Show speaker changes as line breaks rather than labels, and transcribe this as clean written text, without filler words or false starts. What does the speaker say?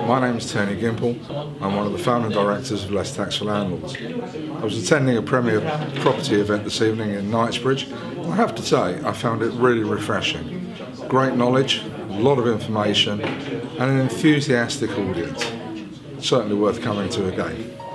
My name is Tony Gimple. I'm one of the founding directors of Less Tax for Landlords. I was attending a premier property event this evening in Knightsbridge. I have to say, I found it really refreshing. Great knowledge, a lot of information, and an enthusiastic audience. Certainly worth coming to again.